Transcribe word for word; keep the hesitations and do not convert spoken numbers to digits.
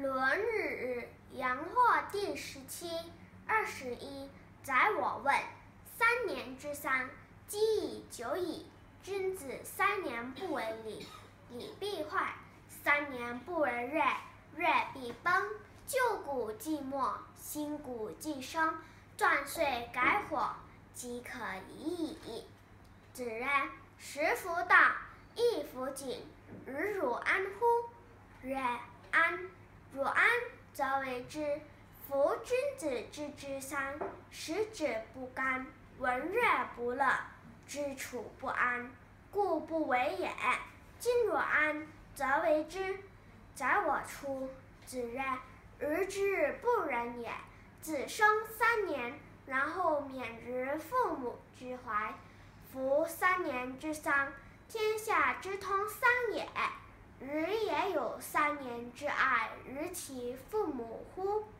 论语》阳货第十七、二十一。宰我问：三年之丧，积以久矣。君子三年不为礼，礼必坏；三年不为锐，锐必崩。旧谷既没，新谷既生。断岁改火，即可已矣。子曰：食弗道，衣弗谨，与汝安乎？曰：安。若安，则为之。夫君子之之丧，食指不甘，闻乐不乐，知处不安，故不为也。今若安，则为之。宰我出。子曰：愚之不仁也。子生三年，然后免于父母之怀。夫三年之丧，天下之通丧也。人也有三年之爱于其父母乎？